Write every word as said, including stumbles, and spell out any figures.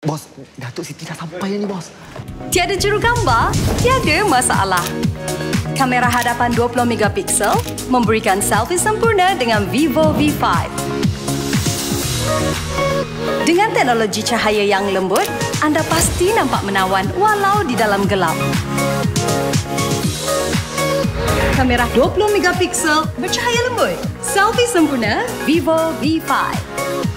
Bos, Datuk Siti dah sampai ni, bos. Tiada juru gambar? Tiada masalah. Kamera hadapan dua puluh megapiksel memberikan selfie sempurna dengan Vivo V lima. Dengan teknologi cahaya yang lembut, anda pasti nampak menawan walau di dalam gelap. Kamera dua puluh megapiksel bercahaya lembut. Selfie sempurna Vivo V lima.